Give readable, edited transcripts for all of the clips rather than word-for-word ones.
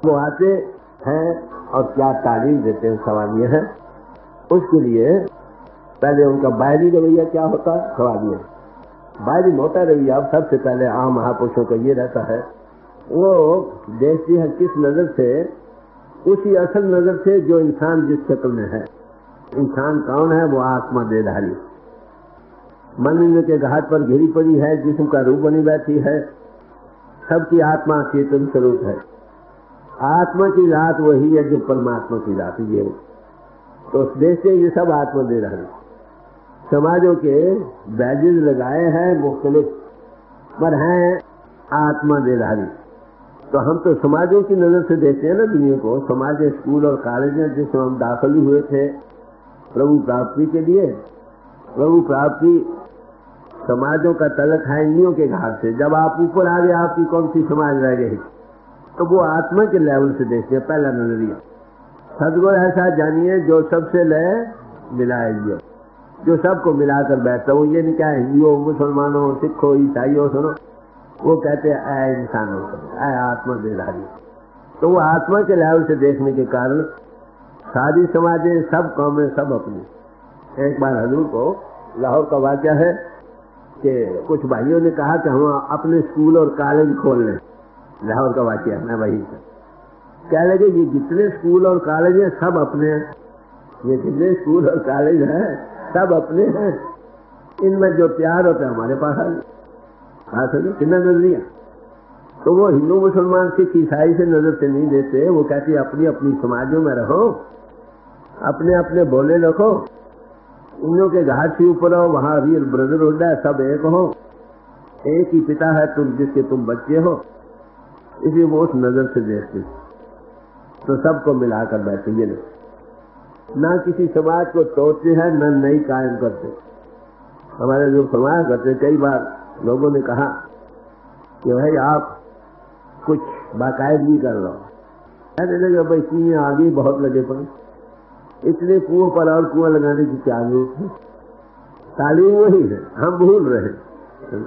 वो आते हैं और क्या तालीम देते हैं सवाल ये है। उसके लिए पहले उनका बाहरी रवैया क्या होता है, सवाल ये बाहरी मोटा रवैया। अब सबसे पहले आम महापुरुषों का ये रहता है, वो देखती है किस नजर से, उसी असल नजर से जो इंसान जिस शक्ल में है। इंसान कौन है? वो आत्मा देहधारी। मंदिर के घाट पर घिरी पड़ी है, जिस्म का रूप बनी बैठी है, सबकी आत्मा चेतन स्वरूप है। आत्मा की रात वही है जो परमात्मा की रात ये। तो देखते ये सब आत्मा देहधारी। समाजों के बैजेज लगाए हैं मुख्तलिफ, पर हैं आत्मा देहधारी। तो हम तो समाजों की नजर से देखते हैं ना दुनिया को। समाज स्कूल और कॉलेज में जिसमें हम दाखिल हुए थे प्रभु प्राप्ति के लिए, प्रभु प्राप्ति समाजों का तलक है इंद्रियों के घाट से। जब आप ऊपर आ गए आपकी कौन सी समाज रह गई? तो वो आत्मा के लेवल से देखते हैं पहला नजरिया। सदगुरु ऐसा जानिए जो सबसे लय मिलाए, जो सबको मिलाकर बैठता। वो ये नहीं क्या हिंदुओं, मुसलमानों, सिखों, ईसाइयों सुनो, वो कहते हैं ऐ इंसानों, ऐ आत्मा देहधारी। तो वो आत्मा के लेवल से देखने के कारण सारी समाजें, सब कौमें, सब अपनी। एक बार हजूर को लाहौर का वाक़या है कि कुछ भाइयों ने कहा कि हम अपने स्कूल और कॉलेज खोल लें। लाहौर का वाक़या है, मैं वही कह लगे ये जितने स्कूल और कॉलेज हैं सब अपने हैं, ये जितने स्कूल और कॉलेज हैं सब अपने हैं, इनमें जो प्यार होता है हमारे पास आ सके कितना नजरिया। तो वो हिंदू, मुसलमान, सिख, ईसाई से नजर से नहीं देते। वो कहते अपनी अपनी समाजों में रहो, अपने अपने बोले रखो, इनों के घाट से ऊपर हो, वहां रियल ब्रदरहुड है, सब एक हो, एक ही पिता है तुम जिसके तुम बच्चे हो। इसलिए वो उस नजर से देखते, तो सबको मिलाकर बैठे। ये ना किसी समाज को तोड़ते हैं, न नई कायम करते। हमारे जो समाज करते, कई बार लोगों ने कहा कि भाई आप कुछ बाकायदगी कर लो। कहने लगे भाई कुएं आगे बहुत लगे पड़े, इतने कुओं पर और कुआं लगाने की क्या जरूरत है? तालीम वही है, हम भूल रहे।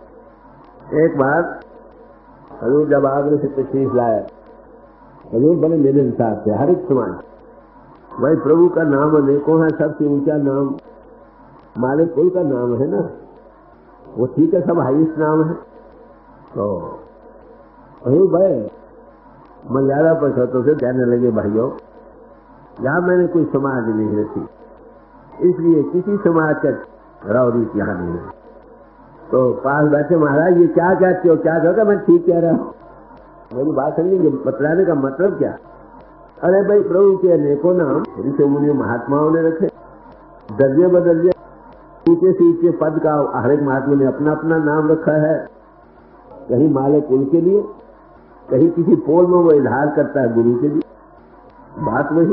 एक बार हजूर जब आगरे से तशरीफ लाया, हजूर बड़े मेरे हिसाब से हर एक समाज, भाई प्रभु का नाम अनेकों है, सबसे ऊंचा नाम मालिक कुल का नाम है ना, वो ठीक है, सब हाईएस्ट नाम है। तो हजूर भाई मर्यादा पर शर्तों से कहने लगे भाइयों यहाँ मैंने कोई समाज नहीं रखी, इसलिए किसी समाज का रावरी यहाँ नहीं है। तो पास बैठे महाराज ये क्या कहते हो, क्या कहते? मैं ठीक कह रहा हूँ। मेरी बात समझेंगे, बतलाने का मतलब क्या? अरे भाई प्रभु के अनेकों नाम ऋषि मुनि महात्माओं ने रखे, दर्जे बदर्जे, ऊंचे से ऊंचे पद का हर एक महात्मा ने अपना अपना नाम रखा है। कहीं माले कुल के लिए, कहीं किसी पोल में वो इजहार करता है गुरु के लिए, बात वही।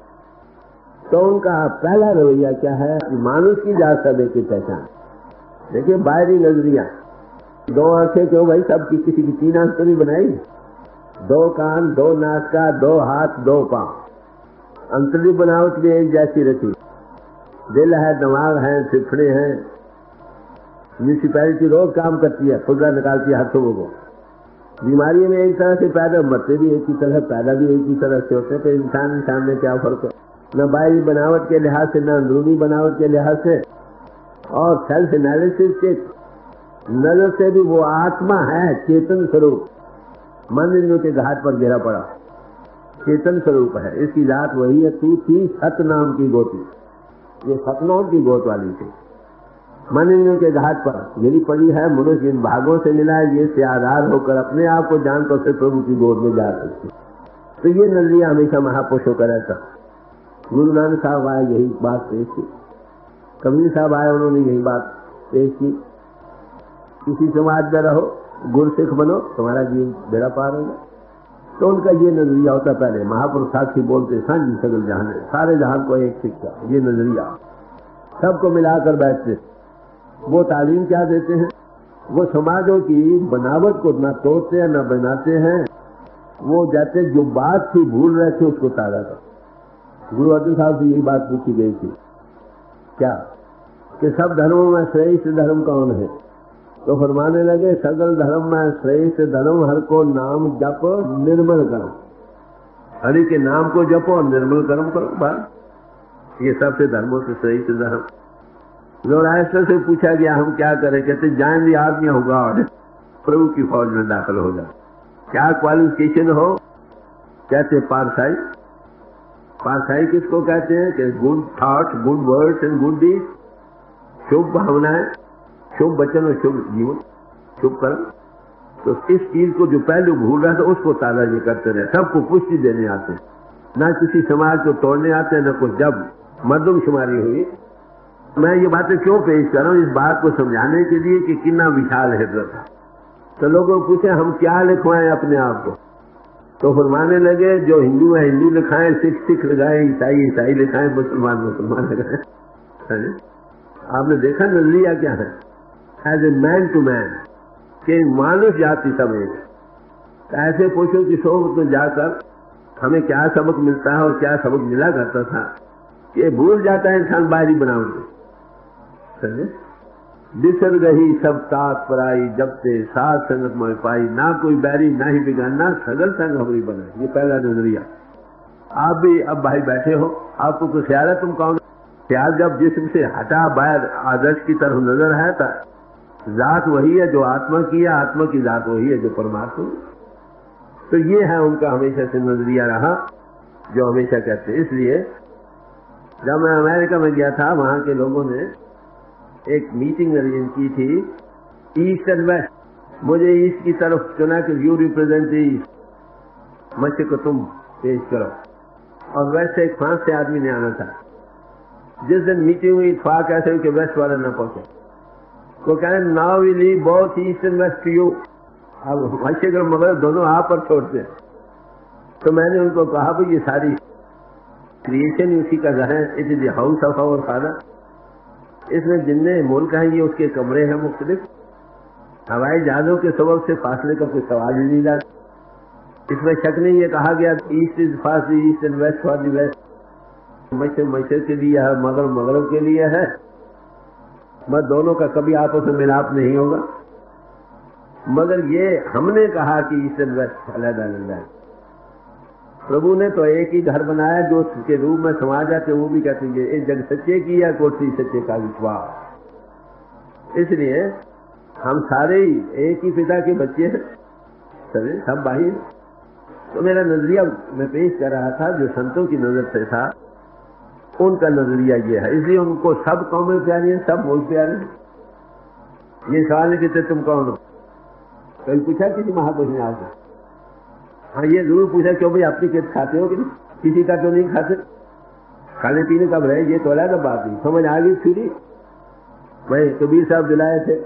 तो उनका पहला रवैया क्या है? मानुष की जात सभी की पहचान। देखिए बाहरी नजरिया, दो आंखें क्यों भाई, सब किसी की तीन आंख तो नहीं बनाई, दो कान, दो नाक, दो हाथ, दो पांव, अंतरी बनावट भी एक जैसी रखी, दिल है, दिमाग है, फेफड़े हैं। म्यूनिसिपैलिटी रोज काम करती है, खुदरा निकालती है हर लोगों को। बीमारी में एक तरह से पैदा, मरते भी एक ही तरह, पैदा भी एक ही तरह से होते हैं। तो इंसान में क्या फर्क है? न बाहरी बनावट के लिहाज से, न अंदरूनी बनावट के लिहाज से, और सेल्फ एनालिसिस के नजर से भी वो आत्मा है, चेतन स्वरूप। मन इंद्रियों के घाट पर गिरा पड़ा, चेतन स्वरूप है, इसकी जात वही है। तू थी सतनाम की गोती, ये सतनाम की गोत वाली थी। मन इंद्रियों के घाट पर गिरी पड़ी है, मनुष्य इन भागों से मिला है, ये से आधार होकर अपने आप को जान तो फिर प्रभु की गोद में जा सकती। तो ये नजरिया हमेशा महापुरुषों का रहता। गुरु नानक साहब आए, यही बात पेश की। कबीर साहब आए, उन्होंने यही बात पेश की। किसी समाज में रहो, गुरु सिख बनो, तुम्हारा जीवन बेड़ा पार होगा। तो उनका ये नजरिया होता। पहले महापुरुष साक्षी बोलते, सांझी सगल जहान, सारे जहान को एक शिक्षा, ये नजरिया, सबको मिलाकर बैठते। वो तालीम क्या देते हैं? वो समाजों की बनावट को न तोड़ते हैं न बनाते हैं। वो जैसे जो बात थी भूल रहे थे उसको ताजा कर। गुरु अर्जुन साहब से यही बात पूछी गई थी, क्या कि सब धर्मों में श्रेष्ठ धर्म कौन है? तो फरमाने लगे, सगल धर्म में श्रेष्ठ धर्म हर को नाम जप निर्मल करो। हरि के नाम को जपो और निर्मल कर्म करो, बस। ये सबसे धर्मों से सही से धर्म। जोराष्ट्र से पूछा गया हम क्या करें, कहते join the army of God, प्रभु की फौज में दाखिल हो जाओ। क्या क्वालिफिकेशन हो, कहते पारसाई। पारसाई किसको कहते हैं कि good thought, good words and good deed, शुभ भावनाएं, शुभ वचन और शुभ जीवन, शुभ कर्म। तो इस चीज को जो पहलू भूल रहा था उसको ताला ये करते रहे। सबको पुष्टि देने आते, ना किसी समाज को तोड़ने आते, न कुछ। जब मर्दमशुमारी हुई, मैं ये बातें क्यों पेश कर रहा हूँ, इस बात को समझाने के लिए कि कितना विशाल हृदय था। तो लोगों को पूछे हम क्या लिखवाएं अपने आप को, तो फरमाने लगे जो हिंदू है हिंदू लिखाएं, सिख सिख लगाए, ईसाई ईसाई लिखाएं, मुसलमान मुसलमान लगाएं। आपने देखा नजरिया क्या है, as a man to man, कि मानव जाति सब एक। ऐसे पूछो कि सोच में जाकर हमें क्या सबक मिलता है और क्या सबक मिला करता था, कि भूल जाता है इंसान बाहरी बनावट। बिसर गही सब तात पराई, जब से सात संगत में पाई, ना कोई बैरी ना ही बिगाना, सगल संग हमारी बना। ये पहला नजरिया। आप भी अब भाई बैठे हो, आपको कुछ ख्याल है तुम कौन? ख्याल जब जिस्म से हटा बाहर आदर्श की तरफ नजर है, तो जात वही है जो आत्मा की है, आत्मा की जात वही है जो परमात्मा। तो ये है उनका हमेशा से नजरिया रहा, जो हमेशा कहते। इसलिए जब मैं अमेरिका में गया था, वहां के लोगों ने एक मीटिंग अरेंज की थी, ईस्ट एंड वेस्ट। मुझे ईस्ट की तरफ चुना कि यू रिप्रेजेंट ईस्ट, मस्जिद को तुम पेश करो, और वेस्ट से एक फ्रांस से आदमी ने आना था। जिस दिन मीटिंग हुई इत्तेफाक ऐसे हुई कि वेस्ट वाले न पहुंचे। वो कह रहे now we leave both east and west to you. अब मस्जिद और मगरब दोनों आप पर छोड़ते। तो मैंने उनको कहा भाई ये सारी क्रिएशन उसी का घर है, it is the house of our father. इसमें जितने मुल्क हैं ये उसके कमरे हैं मुख्तलिफ। हवाई जहाजों के सबब से फासले का कोई सवाल ही नहीं रहा। इसमें शक नहीं, ये कहा गया east is for the east and west for the west. मशरिक के लिए है, मगरब मगरब के लिए है, मगर दोनों का कभी आपस में मिलाप नहीं होगा। मगर ये हमने कहा कि ईस्ट एंड वेस्ट अलग अलग है। प्रभु ने तो एक ही घर बनाया जो उसके रूप में समा जाते, वो भी कहते हैं एक जग सच्चे की या कोठी सच्चे का विश्वास। इसलिए हम सारे ही एक ही पिता के बच्चे हैं, सब भाई। तो मेरा नजरिया मैं पेश कर रहा था जो संतों की नजर से था, उनका नजरिया ये है। इसलिए उनको सब कौमें प्यारी हैं, सब मुल्क प्यारे हैं। ये सवाल है कि तुम कौन हो? कभी पूछा किसी महापुरुष ने आपको? हाँ, ये जरूर पूछा क्यों भाई अपनी खेत खाते हो कि नहीं? किसी का तो नहीं खाते। खाने पीने का रहे, ये तो अलग बात नहीं। समझ आ गई छुरी? भाई कबीर साहब दिलाए थे,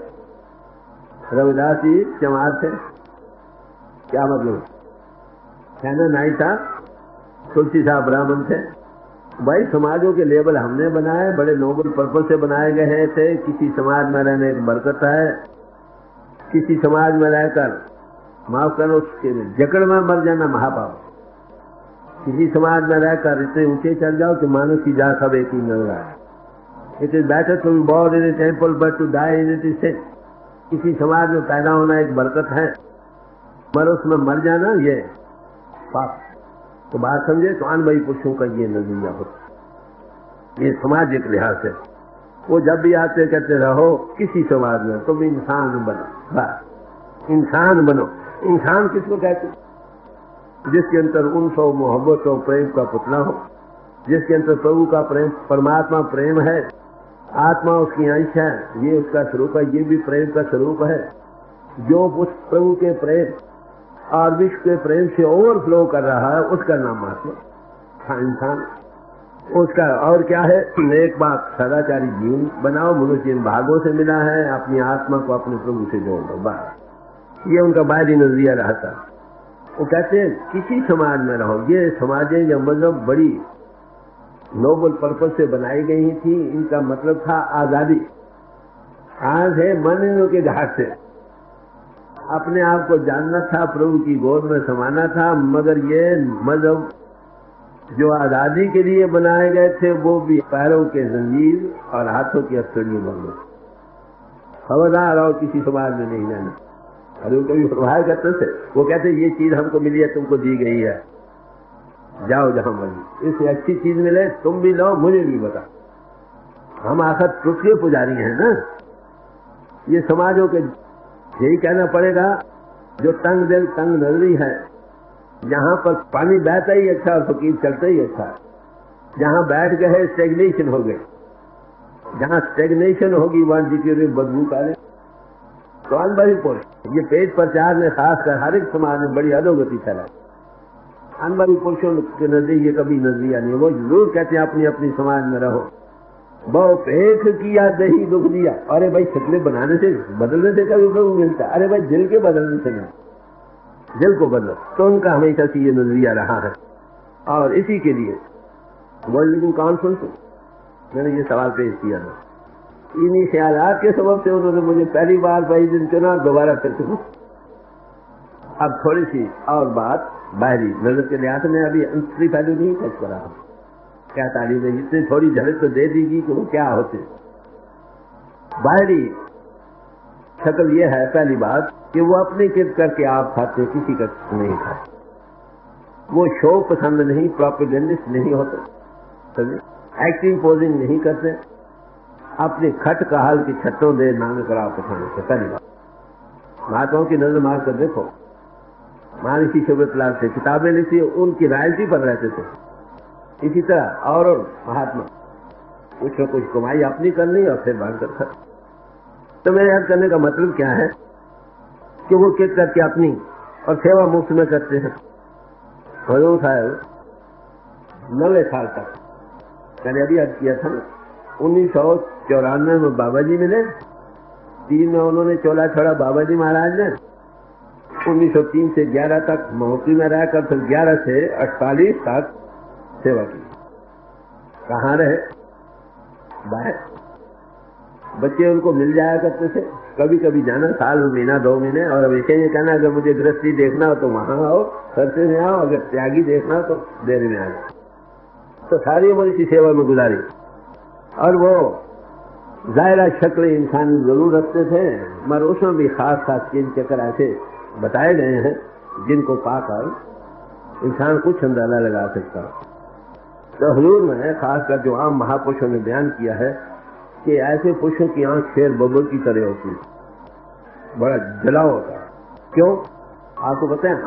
रविदास जी चमार थे, क्या मतलब? कहना नाई था, तुलसी साहब ब्राह्मण थे। भाई समाजों के लेबल हमने बनाए, बड़े नोबल पर्पज से बनाए गए थे। किसी समाज में रहने एक बरकत है, किसी समाज में रहकर माफ करो उसके जकड़ में मर जाना महापाप। किसी समाज में रहकर इतने ऊंचे चल जाओ कि मानव की जात सब एक ही नजर आए। It is better to be born in a temple but to die in it is sin. किसी समाज में पैदा होना एक बरकत है, मगर उसमें मर जाना ये पाप। तो बात समझे? तो अनबई पुरुषों का ये नजरिया होता, ये सामाजिक लिहाज से। वो जब भी आते कहते रहो किसी समाज में तुम इंसान बनो, बस इंसान बनो। इंसान किसको कहते? जिसके अंदर उन्स और मोहब्बत और प्रेम का पुतला हो, जिसके अंदर प्रभु का प्रेम, परमात्मा प्रेम है, आत्मा उसकी अंश है, ये उसका स्वरूप है, ये भी प्रेम का स्वरूप है। जो उस प्रभु के प्रेम और विश्व के प्रेम से ओवरफ्लो कर रहा है, उसका नाम आत्मा, इंसान। उसका और क्या है? एक बात, सदाचारी जीवन बनाओ, मनुष्य इन भागों से मिला है, अपनी आत्मा को अपने प्रभु से जोड़ दो, बस। ये उनका बाहरी नजरिया रहता। वो कहते हैं किसी समाज में रहो। ये समाजें या मजहब बड़ी नोबल पर्पज से बनाई गई थी। इनका मतलब था आजादी। आज है मन के घाट से अपने आप को जानना था, प्रभु की गोद में समाना था। मगर ये मजहब जो आजादी के लिए बनाए गए थे, वो भी पैरों के जंजीर और हाथों की हथकड़ियों बन गए। खबरदार और किसी समाज में नहीं जाना। अरे कभी फरमाया करते थे, वो कहते ये चीज हमको मिली है, तुमको दी गई है। जाओ जहां मर्जी, इससे अच्छी चीज मिले तुम भी लो, मुझे भी बता। हम आखिर तुझ के पुजारी हैं ना। ये समाजों के यही कहना पड़ेगा, जो तंग दिल तंग नजरी है, जहां पर पानी बहता ही अच्छा और फकीर चलता ही अच्छा, जहां बैठ गए स्टेग्नेशन हो गई, जहां स्टेग्नेशन होगी वहां डिटीरियर बदबू करे। तो अनबरी पुरुष, ये पेट प्रचार ने खासकर हर एक समाज में बड़ी अधोगति फैलाई। अनबरी पुरुषों के नजदीक ये कभी नजरिया नहीं, वो जरूर कहते हैं अपनी अपनी समाज में रहो। बहु पेट किया दही दुख दिया, अरे भाई शक्लें बनाने से बदलने से कभी प्रभु मिलता, अरे भाई दिल के बदलने से नहीं, दिल को बदलो। तो उनका हमेशा से ये नजरिया रहा है। और इसी के लिए वर्ल्ड लिविंग कॉन्फ्रेंस मैंने ये सवाल पेश किया था। इन्हीं ख्यालात के सबब से उन्होंने मुझे पहली बार भाई दिन चुना, दोबारा फिर चुना। अब थोड़ी सी और बात बाहरी नजर के लिहाज में, अभी अंतरी पहलू नहीं टच करा हूं। क्या तारीफ है, इतनी थोड़ी झलक तो दे दीगी कि वो क्या होते। बाहरी शक्ल ये है पहली बात कि वो अपनी किद करके आप खाते, किसी का नहीं खाते। वो शो पसंद नहीं, प्रोपेगेंडिस्ट नहीं होते, एक्टिंग पोजिंग नहीं करते, अपने खट का हाल की छट्टों दे नाम कराओ पछाने से। पहली बात महात्माओं की नजर मार कर देखो, महर्षि शिवरतलाल से किताबें लिखी, उनकी रायल्टी पर रहते थे। इसी तरह और महात्मा कुछ न कुछ कमाई अपनी करनी और फिर बांट कर। तो मेरे याद करने का मतलब क्या है कि वो कित करके अपनी और सेवा मुफ्त में करते हैं। हजूर साहब 90 साल तक मैंने अभी याद किया था, 1994 में बाबा जी मिले, 3 में उन्होंने चोला छोड़ा बाबा जी महाराज ने। 1903 से 11 तक महोत्सव में रहकर फिर 11 से 48 तक सेवा की। कहाँ रहे? बाहर। बच्चे उनको मिल जाया करते थे, कभी कभी जाना, साल महीना 2 महीने, और वैसे ये कहना अगर मुझे गृहस्थी देखना हो तो वहां आओ, सरसे में आओ, अगर त्यागी देखना हो तो देर में आ जाओ। तो सारी उम्र इसी सेवा में गुजारी। और वो जायरा शक्ल इंसान जरूर रखते थे, मगर उसमें भी खास खास चीन चक्कर ऐसे बताए गए हैं जिनको पाकर इंसान कुछ अंदाजा लगा सकता। तो हुजूर ने खासकर जो आम महापुरुषों ने बयान किया है कि ऐसे पुरुषों की आंख शेर बबूल की तरह होती है, बड़ा जलाव होता है। क्यों? आपको पता है,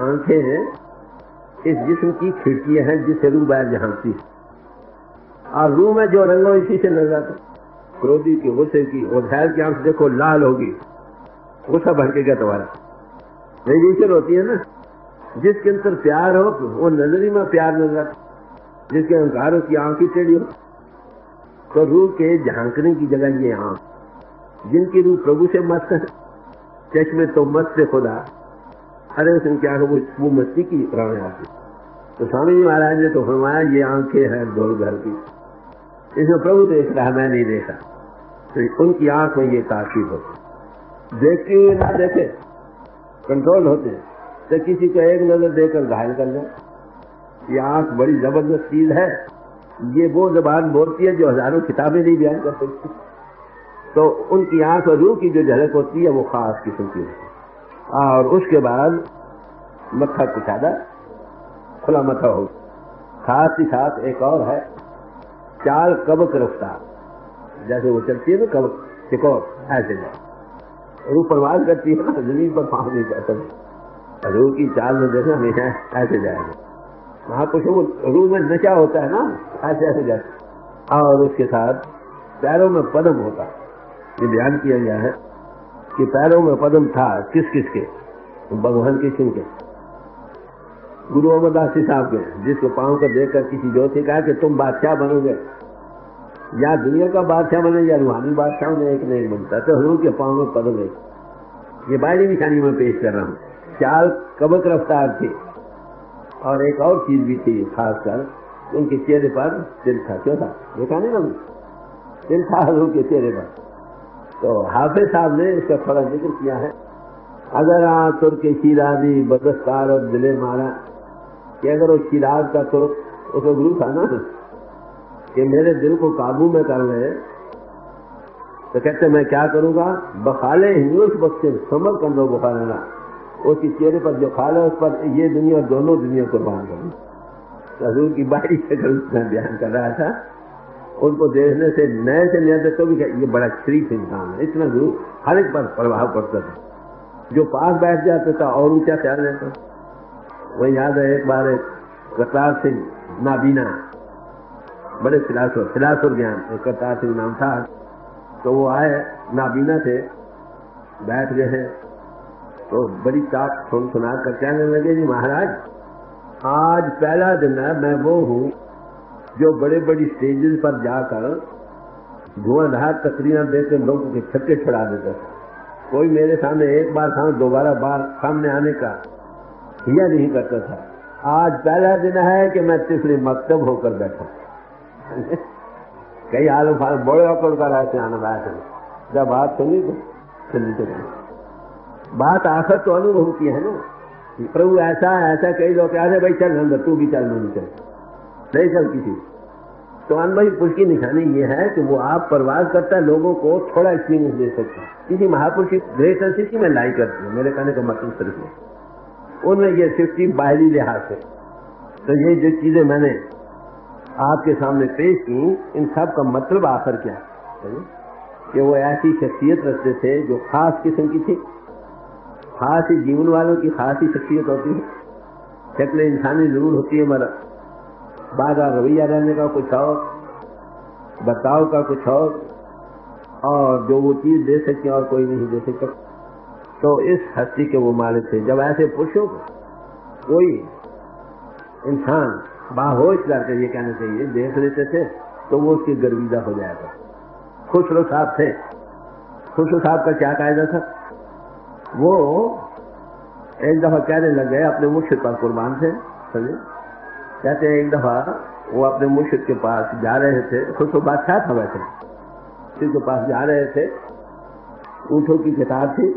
आंखें इस जिस्म की खिड़कियां हैं जिससे रूह बाहर झांकती है, और रूह में जो रंग हो इसी से नजर आता। क्रोधी की, गुस्से की, और खैर की आंख देखो लाल होगी, गुस्सा भड़केगा तुम्हारा, रेडिएशन होती है ना। जिसके अंदर प्यार हो वो नजरी में प्यार नजर आता, जिसके अहंकार हो की आंख ही टेढ़ी हो। तो रूह के झांकने की जगह ये आंख, जिनकी रूह प्रभु से मस्त है, चश्मे तो मस्त से खुदा, अरे उसने क्या वो मस्ती की प्राण आती। तो स्वामी जी महाराज ने तो फरमाया ये आंखें हैं गोल घर की, इसमें प्रभु देख रहा, मैं नहीं देखा। तो उनकी आंख में ये ताकीद होती, देखते हुए ना देखे कंट्रोल होते, तो किसी को एक नजर देकर घायल कर जाए। ये आंख बड़ी जबरदस्त चीज है, ये वो जबान बोलती है जो हजारों किताबें नहीं बयान कर सकती। तो उनकी आंख और रूह की जो झलक होती है वो खास किस्म की होती है। और उसके बाद मत्था कुचादा, खुला मत्था हो। साथ ही साथ एक और है, चाल कबक रफ्तार, जैसे वो चलती है ना कबक सिकोर, ऐसे जाए रूह परवाज करती है ना, जमीन पर पाँव नहीं जाता। रूह की चाल में देखना हमेशा ऐसे जाएगा। महापुरुषों को रूह में नशा होता है ना, ऐसे ऐसे जाते। और उसके साथ पैरों में पद्म होता, ये बयान किया गया है कि पैरों में पद्म था किस किस के? भगवान कृष्ण के, गुरु अमरदास जी साहब के, जिसको पांव कर देखकर किसी ज्योति कहा कि तुम बादशाह बनोगे, या दुनिया का बादशाह बने या रूहानी बादशाह में एक नहीं बनता। तो हुजूर के पांव में पद्म है। ये बाहरी निशानी में पेश कर रहा हूँ। चाल कबक रफ्तार थी, और एक और चीज भी थी खासकर, उनके चेहरे पर तिल था। क्यों था? देखा नहीं ना, तिल था हुजूर के चेहरे पर। तो हाफिज साहब ने इसका थोड़ा जिक्र किया है, अगर तुर के शिराजी बदस्तार और दिले मारा, कि अगर वो शिराज का तुर्क उसका गुरु था ना कि मेरे दिल को काबू में कर ले, तो कहते मैं क्या करूंगा? बखाले हिंदुस बख्शे समर कर दो बुखारा, उसके चेहरे पर जो खाल है उस पर ये दुनिया दोनों दुनिया कुर्बान करूं। हजूर की बारी से मैं बयान कर रहा था, उनको देखने से नए से नए तो भी ये बड़ा शरीफ इंसान है, इतना जरूर हर एक पर प्रभाव पड़ता था। जो पास बैठ जाता था और ऊंचा ख्याल रहता। वही याद है एक बार एक करतार सिंह नाबीना, बड़े फिलासफर ज्ञान, एक करतार सिंह नाम था, तो वो आए नाबीना थे, बैठ गए हैं, तो बड़ी टाक सुना कर कहने लगे, जी महाराज आज पहला दिन है, मैं वो हूँ जो बड़े बड़ी स्टेजेस पर जाकर धुआंधार तकरीरें देकर लोगों के छक्के छुड़ा देता था। कोई मेरे सामने एक बार दोबारा बार सामने आने का हिया नहीं करता था। आज पहला दिन है कि मैं तिफली मकतब होकर बैठा। कई आलू फालू बड़े होकर कर ऐसे आना बैठे, जब बात सुनी तो चली चली बात आखिर तो अनुभव की है ना। प्रभु ऐसा कई लोग कहते भाई चल अंदर, तू भी चल, नहीं चल, नहीं चल किसी। तो अनुभवी पुरुष की निशानी ये है कि वो आप परवाज करता है, लोगों को थोड़ा एक्सपीरियंस दे सकता है। किसी महापुरुष की ग्रेट में लाई करती है, मेरे कहने का मतलब सिर्फ है उनमें ये 50 बाहरी लिहाज है। तो ये जो चीजें मैंने आपके सामने पेश की, इन सब का मतलब आखिर क्या है कि वो ऐसी शख्सियत रखते थे जो खास किस्म की थी, खास ही जीवन वालों की खास ही शख्सियत होती है। शक्ल इंसानी जरूर होती है, मगर बागा रवैया रहने का कुछ और, बर्ताव का कुछ और जो वो चीज दे सके और कोई नहीं दे सकता। तो इस हस्ती के वो मालिक थे। जब ऐसे पुरुषों को कोई इंसान बाहोश करके ये कहना चाहिए देख लेते थे, तो वो उसकी गर्विदा हो जाएगा। खुसरो साहब थे, खुसरो साहब का क्या कायदा था, वो एक दफा कहने लग गए अपने मुर्शिद पर कुर्बान थे, समझे, कहते हैं एक दफा वो अपने मुर्शिद के पास जा रहे थे, खुसरो बादशाह था वैसे, मुर्शिद के पास जा रहे थे, ऊँटों की कतार थी,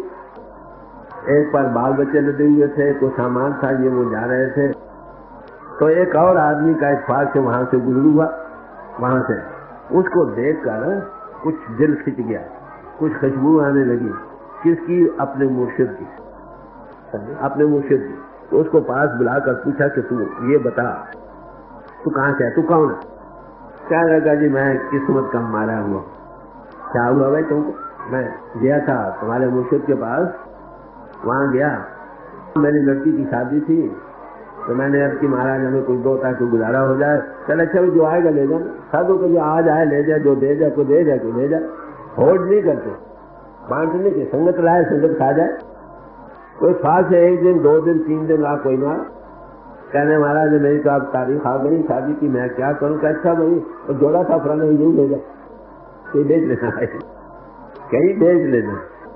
एक पर बाल बच्चे लदे हुए थे, कुछ सामान था, ये वो जा रहे थे। तो एक और आदमी का इत्तेफाक से वहां से गुजर हुआ, वहां से उसको देखकर कुछ दिल खिंच गया, कुछ खुशबू आने लगी। किसकी? अपने मुर्शिद की, अपने मुर्शिद की। तो उसको पास बुलाकर पूछा कि तू ये बता, तू कहाँ से है, तू कौन है? क्या लगा जी मैं किस्मत का मारा हुआ। क्या हुआ भाई तुमको? मैं गया था तुम्हारे मुर्शिद के पास, वहां गया, मेरी लड़की की शादी थी, तो मैंने अब की महाराज हमें कुछ दो ताकि गुजारा हो जाए। चल अच्छा जो आएगा ले जाए, साधु को जो आज आए ले जाए, जो दे जाए को दे जाए, को ले जाए। होड़ नहीं करते, बांटने की, संगत लाए संगत खा जाए। कोई खास है, एक दिन 2 दिन 3 दिन रहा, कोई ना कहने महाराज मेरी तो आप तारीख आ गई शादी की, मैं क्या करूँ? अच्छा भाई तो जोड़ा था फलाने यू ले जाए, कहीं भेज लेना है, कहीं भेज लेना।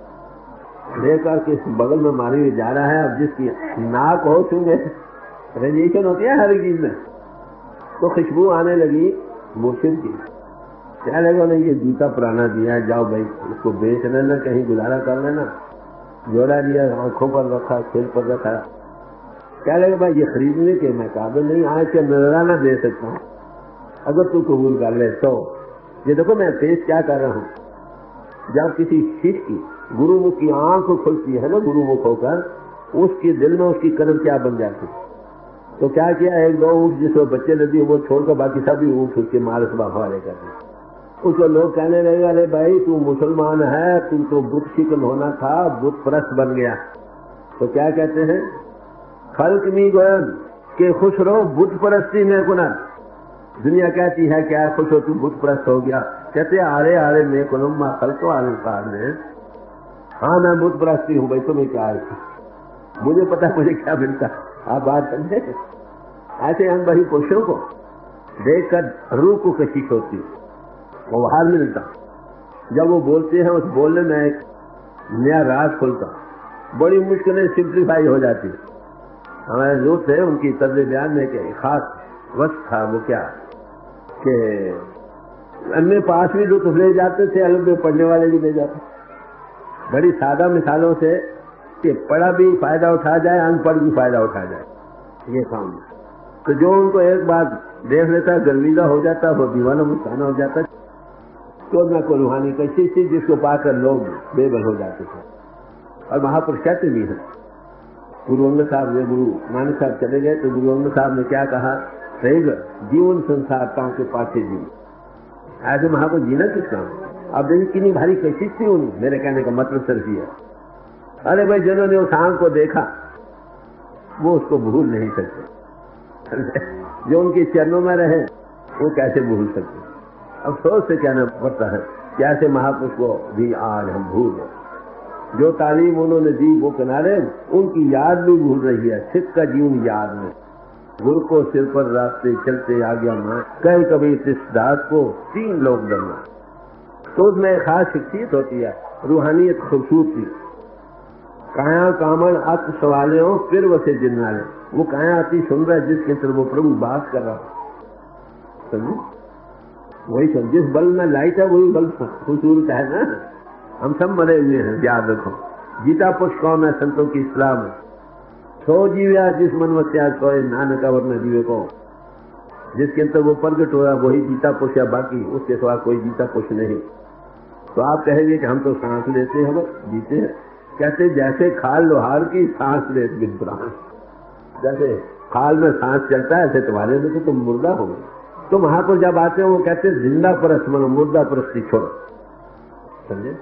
लेकर के बगल में मारी हुई जा रहा है। अब जिसकी नाक हो चुके रजिस्ट्रेशन होती है हर चीज में, तो खुशबू आने लगी मुर्शिद की। क्या लगा नहीं ये जूता पुराना दिया है, जाओ भाई उसको बेच लेना, कहीं गुजारा कर लेना। जोड़ा लिया, आंखों पर रखा, सिर पर रखा। क्या लगा भाई ये खरीदने के मैं काबिल नहीं, आज के नजराना दे सकता हूँ, अगर तू कबूल कर ले तो। ये देखो मैं पेश क्या कर रहा हूँ। जब किसी शिष्य की गुरुमुख की आंख खुलती है ना, गुरुमुख होकर, उसके दिल में उसकी कदर क्या बन जाती। तो क्या किया, 1-2 ऊँट जिसमें बच्चे लगे वो छोड़कर बाकी सभी ऊँट उसके माल से हवाले कर दिए। उसको लोग कहने लगे अरे भाई तू मुसलमान है, तू तो बुत शिकन होना था, बुत परस्त बन गया। तो क्या कहते हैं, खल्क मी गोयन के खुश रहो बुत परस्ती में गुना। दुनिया कहती है क्या खुश हो तू बुत परस्त हो गया। कहते आरे आरे में कुलम्मा खल्को आलकार में, हाँ मैं बुत परस्ती हूँ भाई, तुम्हें क्या है, मुझे पता है मुझे क्या मिलता। आप बात समझे। ऐसे अनबही पुरुषों को देखकर रूह को कशिश होती, वो बाहर मिलता। जब वो बोलते हैं उस बोलने में एक नया राज खुलता, बड़ी मुश्किलें सिंप्लीफाई हो जाती। हमारे जो थे उनकी तर्ज बयान में एक खास वक्त था, वो क्या कि एमए पास भी जो ले जाते थे, अलग में पढ़ने वाले भी ले जाते। बड़ी सादा मिसालों से कि पढ़ा भी फायदा उठा जाए, अनपढ़ भी फायदा उठा जाए, ये काम। तो जो उनको एक बार देख लेता गर्विदा हो जाता, वो दीवाना मुस्ताना हो जाता। तो मैं को रूहानी कैसी थी जिसको पाकर लोग बेबल हो जाते थे। और महापुरुष कहते भी हैं, गुरु अंगद साहब ने, गुरु नानक साहब चले गए तो गुरु अंगद साहब ने क्या कहा सही जीवन संसार के पासे जी ऐसे वहां को जीना किस काम। अब देखिए कितनी भारी कैसी थी उन, मेरे कहने का मतलब सिर्फ ये है, अरे भाई जिन्होंने उस आंख को देखा वो उसको भूल नहीं सकते, जो उनके चरणों में रहे वो कैसे भूल सकते। अफसोस से कहना पड़ता है कि ऐसे महापुरुष को भी आज हम भूल गए। जो तालीम उन्होंने दी वो किनारे उनकी याद भी भूल रही है। सिख का जीवन याद में, गुरु को सिर पर रास्ते चलते आ गया मां, कई कभी इस दास को 3 लोग डरना। तो उसमें एक खास शख्सियत होती है, रूहानियत खूबसूरती। काया कामन अत सवालों फिर वसे जिन्नाले, वो काया आती सुन रहा है जिसके अंदर वो प्रभु बात कर रहा है। समझे, वही सब जिस बल में लाइट है वही बल खूबसूरत है ना। हम सब मरे हुए हैं, याद रखो। गीता पुरुष कौन है? संतों की इस्लाम है। सो जीव्या जिस मन वस्या सोए नानक वर्ण जीवे को, जिसके अंदर वो प्रगट हो रहा वही गीता पुरुष है, बाकी उसके सिवा कोई गीता पुरुष नहीं। तो आप कहेंगे कि हम तो सांस लेते हैं, हम जीते हैं। कहते जैसे खाल लोहार की सांस ले बिन प्राण, जैसे खाल में सांस चलता है ऐसे तुम्हारे में तो तुम मुर्दा हो गए। तो महापुरुष जब आते हैं वो कहते हैं जिंदा परस्त मनो मुर्दा परस्ती छोड़ो। समझे,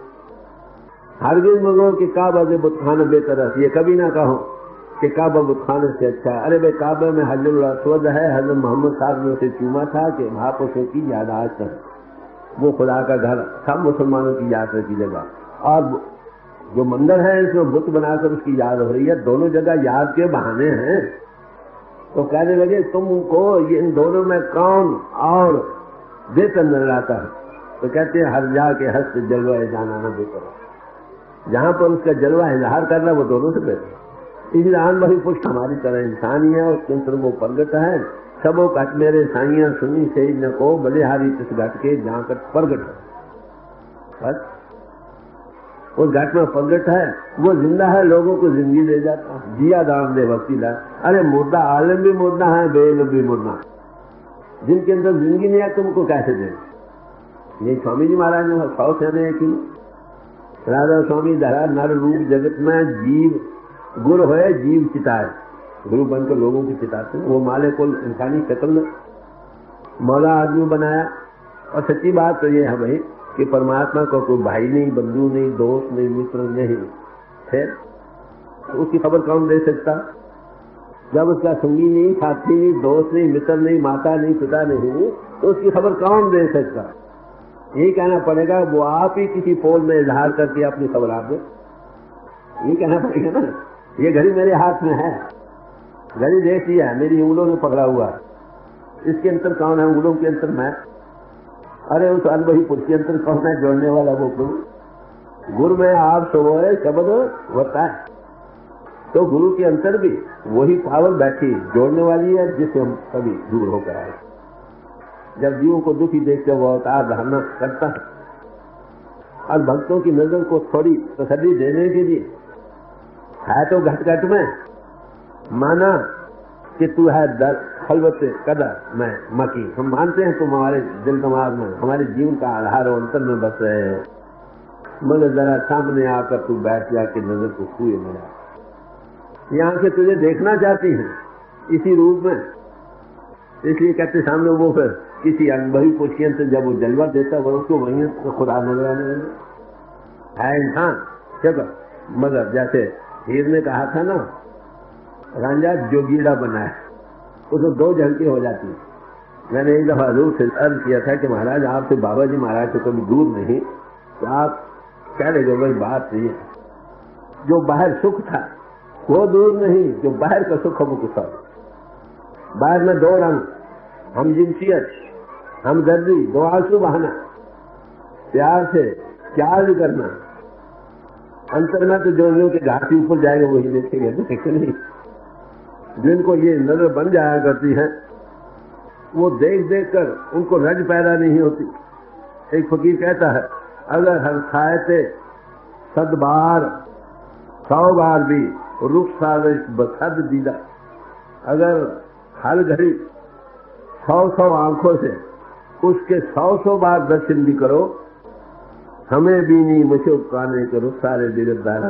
हरगिज मगो कि काबा से बुतखाना बेतरस, ये कभी ना कहो कि काबा बुतखाने से अच्छा है। अरे भाई काबे में हजरुल अस्वद है, हजरत मोहम्मद साहब ने उसे चूमा था कि महापुरुषों की यादाश्त है, वो खुदा का घर, सब मुसलमानों की यात्रा की जगह। और जो मंदिर है इसमें बुत बनाकर उसकी याद हो रही है, दोनों जगह याद के बहाने हैं। तो कहने लगे तुमको ये इन दोनों में कौन और बेहतर नजर आता है? तो कहते हैं हर जा के हस्त जलवा जाना न बेहतर, जहां पर उसका जलवा इजहार करना वो दोनों से बेहतर। इसलिए आन भाई पुष्ट हमारी तरह इंसान ही है, उसके अंदर वो प्रगट है। सबो कट मेरे साइया सुनी से न को बलिहारी तिस घट के जहां कट प्रगट है। बस उस घाट में प्रगट है, वो जिंदा है, लोगों को जिंदगी दे जाता है। जिया दान दे वसीला। अरे मुर्दा आलम भी मुर्दा है, बेइल्म भी मुर्दा, जिनके अंदर जिंदगी नहीं है तुमको कैसे दे। ये स्वामी जी महाराज ने 100 कहने की राधा स्वामी धरा नर रूप जगत में जीव गुरु है, जीव चिताए, गुरु बनकर लोगों की चिताते। वो माले को इंसानी शक्ल में मौला आदमी बनाया। और सच्ची बात तो ये है भाई कि परमात्मा को कोई भाई नहीं, बंधु नहीं, दोस्त नहीं, मित्र नहीं है, तो उसकी खबर कौन दे सकता? जब उसका संगी नहीं, साथी नहीं, दोस्त नहीं, मित्र नहीं, माता नहीं, पिता नहीं, तो उसकी खबर कौन दे सकता? यही कहना पड़ेगा वो आप ही किसी पोल में इजहार करके अपनी खबर आप दे। ये कहना पड़ेगा ना, ये घड़ी मेरे हाथ में है, घड़ी देख लिया है, मेरी उंगलों ने पकड़ा हुआ है, इसके अंतर कौन है? उंगलों के अंतर मैं। अरे उस अनुभवी पुरुष के अंतर कौन है? जोड़ने वाला वो प्रभु। गुरु में आप सोए शब्द होता है, तो गुरु के अंतर भी वही पावर बैठी जोड़ने वाली है, जिससे हम सभी दूर होकर आए। जब जीवों को दुखी देखते वो अवतार धारणा करता है, और भक्तों की नजर को थोड़ी तसल्ली देने के लिए है तो घट घट में माना कि तू है दर खलवत कदर मैं मकी। हम मानते हैं तुम हमारे दिल दिमाग में, हमारे जीवन का आधार और अंतर में बस रहे हैं, मगर जरा सामने आकर तू बैठ जाके नजर को छुए मेरा। यहाँ से तुझे देखना चाहती हैं इसी रूप में, इसलिए कहते सामने वो फिर किसी अनुभवी पुरुष से जब वो जलवा देता है उसको वहीं तो खुदा नजर आने लगे। है इंसान चलो, मगर जैसे हीर ने कहा था ना, रांझा जोगीड़ा बनाए, उसको 2 झलकी हो जाती है। मैंने एक दफा हजूर से अर्ज किया था कि महाराज आपसे बाबा जी महाराज से कभी दूर नहीं, तो आप कह रहे भाई बात नहीं है, जो बाहर सुख था वो दूर नहीं, जो बाहर का सुख है वो कुछ। बाहर में 2 रंग, हम जिनसियत, हम दर्दी, 2 आंसू बहाना, प्यार से चार्ज करना। अंतर में तो जो के घाटी ऊपर जाएगा वही देखेंगे, देखे नहीं। जिनको ये नजर बन जाया करती है वो देख देख कर उनको रज पैदा नहीं होती। एक फकीर कहता है, अगर हर खाए 100 बार 100 बार भी रुख साजिश बसद दीदा, अगर हर घड़ी 100 आंखों से उसके 100 बार दर्शन भी करो, हमें भी नहीं मुझे उपकाने करो सारे दिलदार,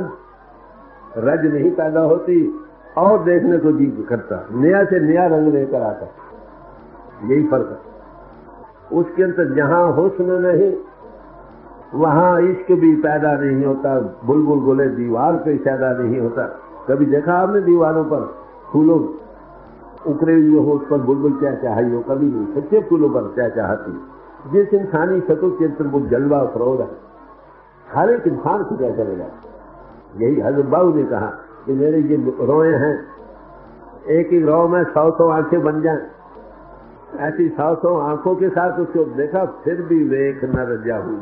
रज नहीं पैदा होती और देखने को जी करता, नया से नया रंग लेकर आता। यही फर्क है। उसके अंदर जहाँ हुस्न नहीं वहाँ इश्क भी पैदा नहीं होता। बुलबुल बोले दीवार पे पैदा नहीं होता। कभी देखा आपने दीवारों पर फूलों उकरे हुए हो, उस पर बुलबुल क्या चाहिए हो? कभी नहीं। सच्चे फूलों पर क्या चाहती? जिस इंसानी शक्ल के अंदर वो जलवा फरोद है, हर एक इंसान को क्या चलेगा। यही हजरत बाबू ने कहा कि मेरे ये रोए हैं, एक ही रो में 100 आंखें बन जाएं, ऐसी 100 आंखों के साथ उसको देखा फिर भी वेख न रजा हुई।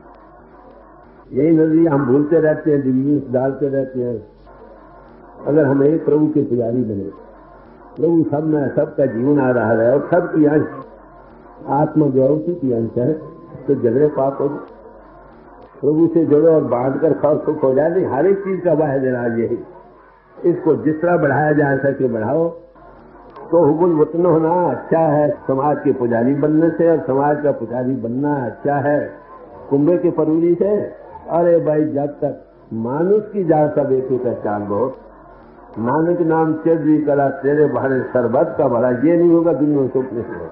यही नजरिया हम भूलते रहते हैं, दिल में डालते रहते हैं। अगर हम एक प्रभु के पुजारी बने, प्रभु सब में सबका जीवन आ रहा है और सबकी अंश आत्मा जो उसी की अंश है, तो झगड़े पाप हो। प्रभु से जुड़ो और बांध कर खाओ, सुख हो जाए। नहीं, हर एक चीज का वाह देना यही। इसको जिस तरह बढ़ाया जा सके बढ़ाओ। तो हुबुल वतन होना अच्छा है समाज के पुजारी बनने से, और समाज का पुजारी बनना अच्छा है कुंभे के परवरी से। अरे भाई, जब तक मानुष की जात सब एक ही पहचान बहुत, नानक नाम चढ़ी कला तेरे भारे सरबत का भला, ये नहीं होगा दुनिया में सुख नहीं होगा।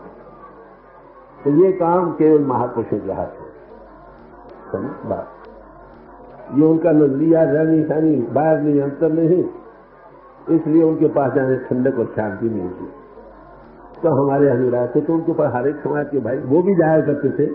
तो ये काम केवल महापुरुषों के हाथ है। बात ये उनका नजरिया रहनी सहनी बाहर नहीं, अंतर नहीं, इसलिए उनके पास जाने ठंडक और शांति मिलती। तो हमारे अनुराग थे तो उनके पास हर एक समाज के भाई वो भी जाया करते थे।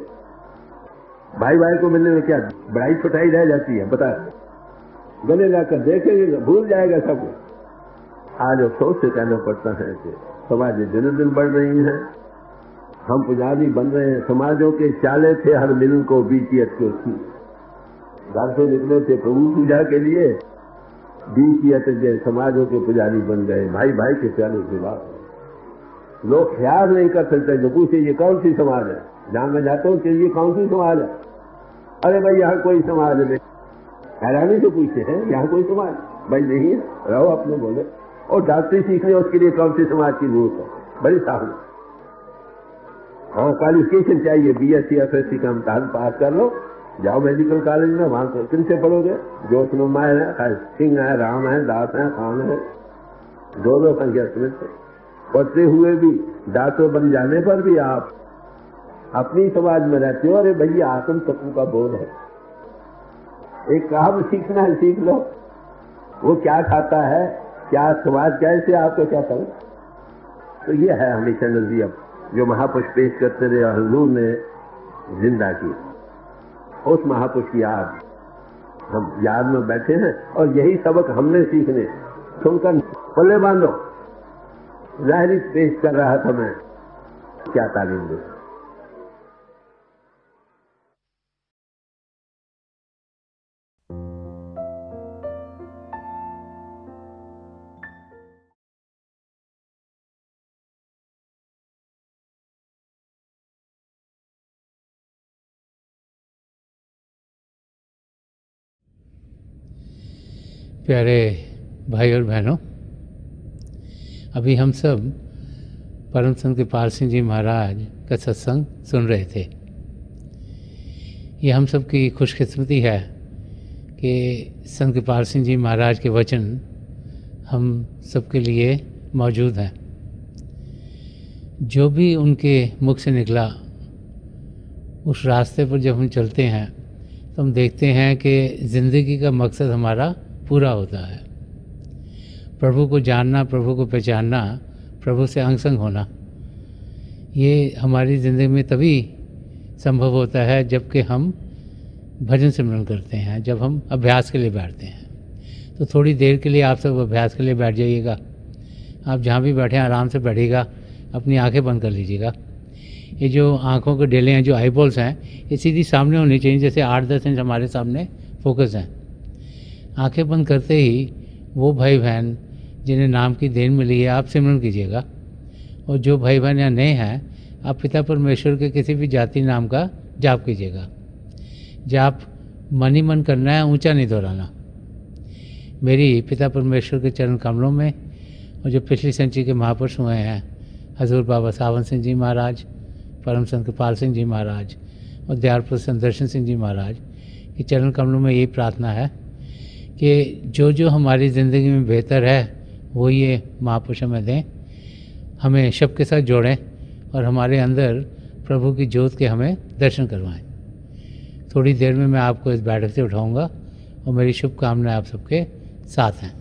भाई भाई को मिलने में क्या बड़ाई छुटाई रह जाती है? बता, गले लाकर देखेंगे भूल जाएगा सब। आज अफसोस से कहना पड़ता है कि समाज दिन दिन बढ़ रही है, हम पुजारी बन रहे हैं। समाजों के चाले थे हर मिलन को बीचियत को थी। घर से निकले थे प्रभु पूजा के लिए, बीचियत के समाजों के पुजारी बन गए। भाई भाई के प्याले की बात है। लोग ख्याल नहीं कर सकते जो पूछे ये कौन सी समाज है। जहां मैं जाता हूँ कि ये कौन सी समाज है, अरे भाई यहाँ कोई समाज नहीं। हैरानी से पूछे हैं यहाँ कोई समाज? भाई नहीं है, रहो अपने बोले। और डॉक्टरी सीखने उसके लिए कौन सी समाज की जरूरत है? बड़ी साहब, हाँ क्वालिफिकेशन चाहिए, BSc FSc का इम्तहान पास कर लो, जाओ मेडिकल कॉलेज में, वहां से किन से पढ़ोगे? जोशनुमा है, सिंह है, राम है, दास है, खान है, दो संख्या समझ से पढ़ते हुए भी डॉक्टर बन जाने पर भी आप अपनी समाज में रहते हो। अरे भैया, आत्म तत्व का बोध है। एक काम सीखना है, सीख लो। वो क्या खाता है, क्या समाज कैसे आपको क्या करे। तो ये है हमेशा नजरिया जो महापुरुष पेश करते रहे और हुजूर ने जिंदा की। उस महापुरुष की याद हम याद में बैठे हैं और यही सबक हमने सीखने। सुनकर पल्ले बांधो, जाहिर पेश कर रहा था मैं, क्या तालीम दे। प्यारे भाई और बहनों, अभी हम सब परम संत कृपाल सिंह जी महाराज का सत्संग सुन रहे थे। ये हम सब की खुशकिस्मती है कि संत कृपाल सिंह जी महाराज के वचन हम सबके लिए मौजूद हैं। जो भी उनके मुख से निकला, उस रास्ते पर जब हम चलते हैं तो हम देखते हैं कि ज़िंदगी का मकसद हमारा पूरा होता है। प्रभु को जानना, प्रभु को पहचानना, प्रभु से अंग संग होना, ये हमारी ज़िंदगी में तभी संभव होता है जबकि हम भजन सिमरन करते हैं, जब हम अभ्यास के लिए बैठते हैं। तो थोड़ी देर के लिए आप सब अभ्यास के लिए बैठ जाइएगा। आप जहाँ भी बैठे हैं आराम से बैठिएगा, अपनी आंखें बंद कर लीजिएगा। ये जो आँखों के डेले हैं, जो आई बॉल्स हैं, ये सीधी सामने होनी चाहिए, जैसे 8-10 इंच हमारे सामने फोकस हैं। आंखें बंद करते ही वो भाई बहन जिन्हें नाम की देन मिली है, आप सिमरन कीजिएगा। और जो भाई बहन यहाँ नए हैं, आप पिता परमेश्वर के किसी भी जाति नाम का जाप कीजिएगा। जाप मन ही मन करना है, ऊंचा नहीं दोहराना। मेरी पिता परमेश्वर के चरण कमलों में, और जो पिछली संची के महापुरुष हुए हैं, हजूर बाबा सावन सिंह जी महाराज, परम संत कृपाल सिंह जी महाराज और दयालपुर संदर्शन सिंह जी महाराज के चरण कमलों में यही प्रार्थना है कि जो जो हमारी ज़िंदगी में बेहतर है वो ये महापुरुष हमें दें, हमें शब के साथ जोड़ें और हमारे अंदर प्रभु की ज्योत के हमें दर्शन करवाएं। थोड़ी देर में मैं आपको इस बैठक से उठाऊंगा और मेरी शुभकामनाएं आप सबके साथ हैं।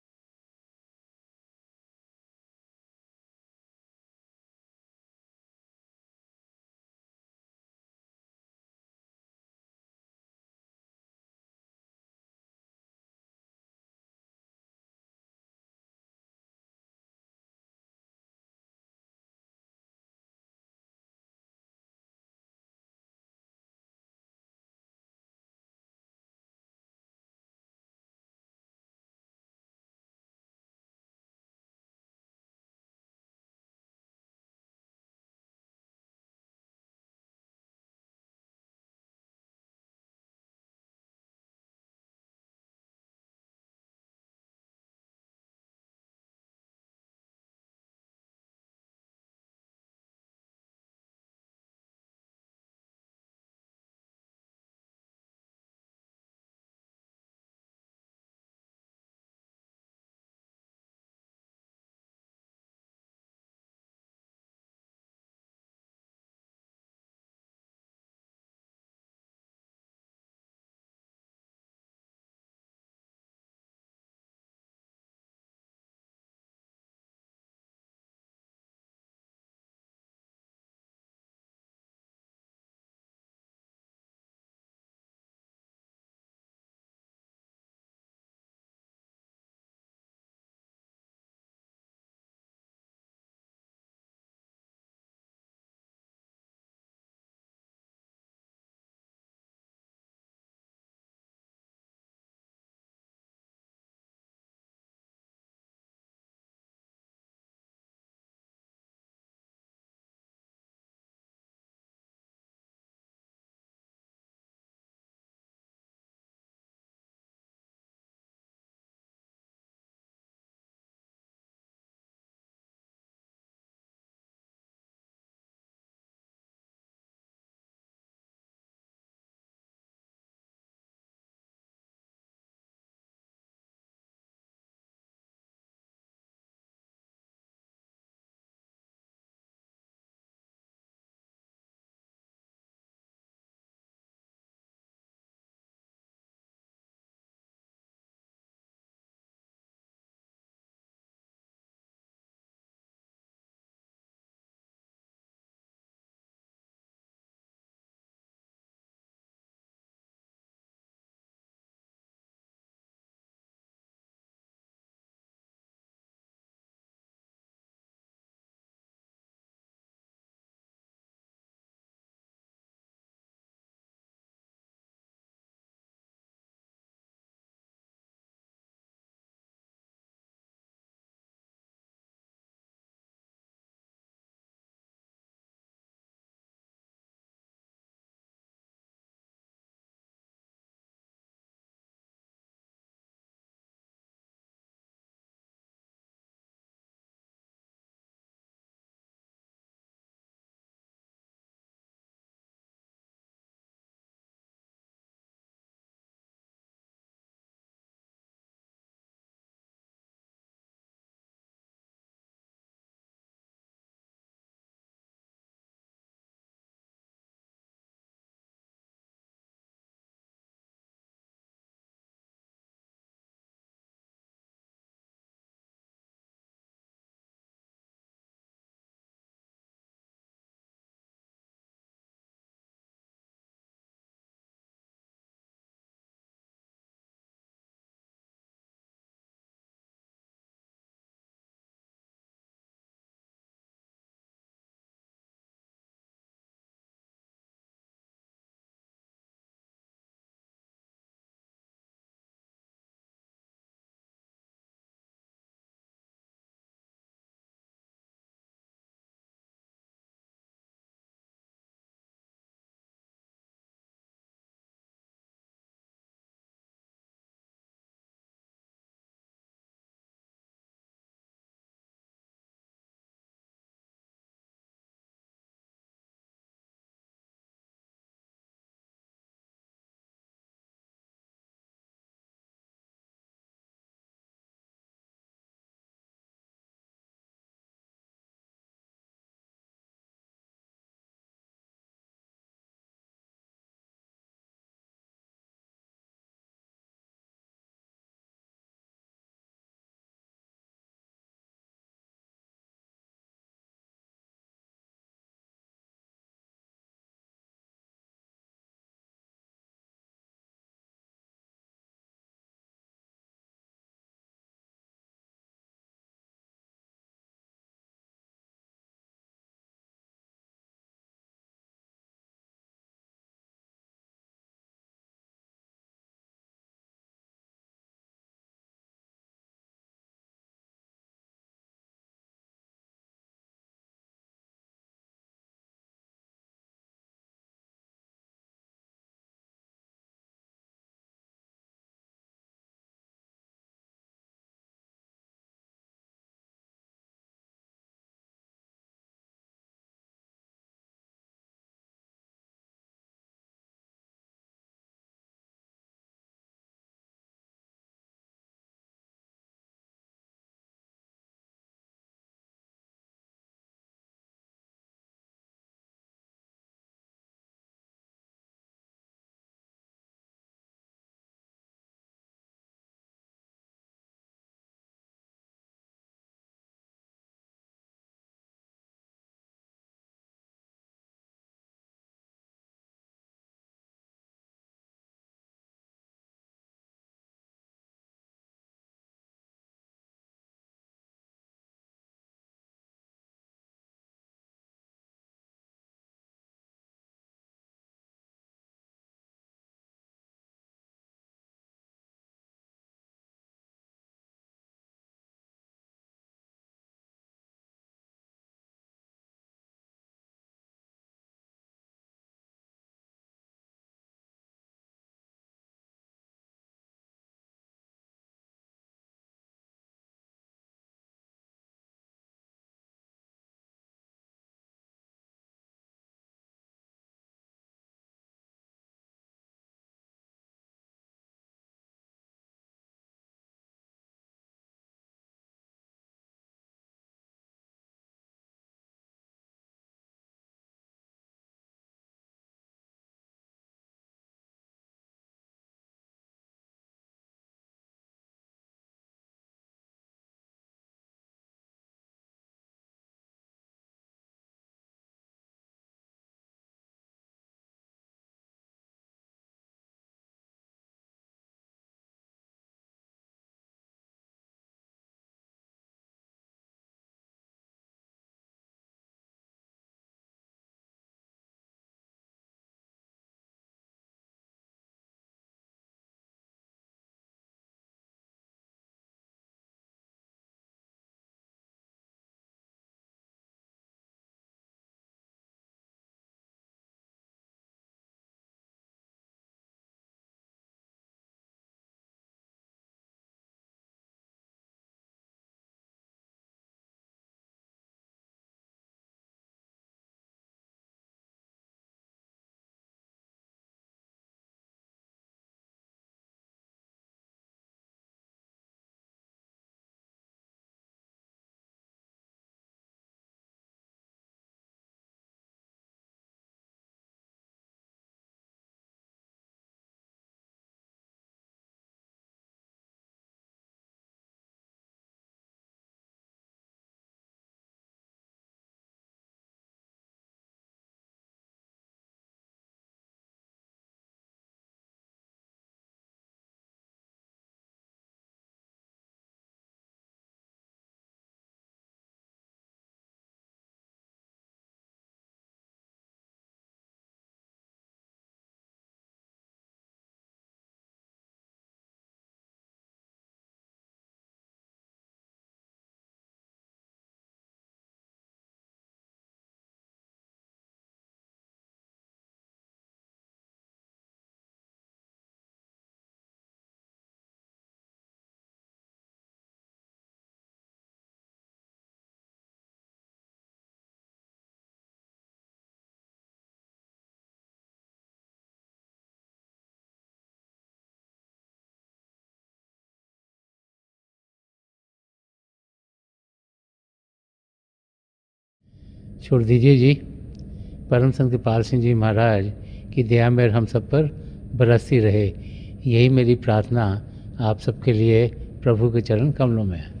छोड़ दीजिए जी। परम संत कृपाल सिंह जी महाराज की दया मेहर हम सब पर बरसती रहे, यही मेरी प्रार्थना आप सबके लिए प्रभु के चरण कमलों में है।